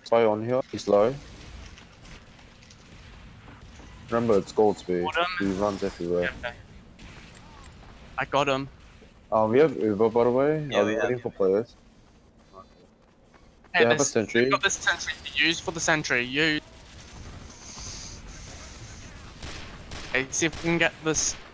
Spy on here, he's low. Remember, it's gold speed. He runs everywhere. Okay. I got him. We have Uber, by the way. Yeah, Are we waiting for players? Hey, They have a sentry. We've got this sentry to use for the sentry. Use. Okay, see if we can get this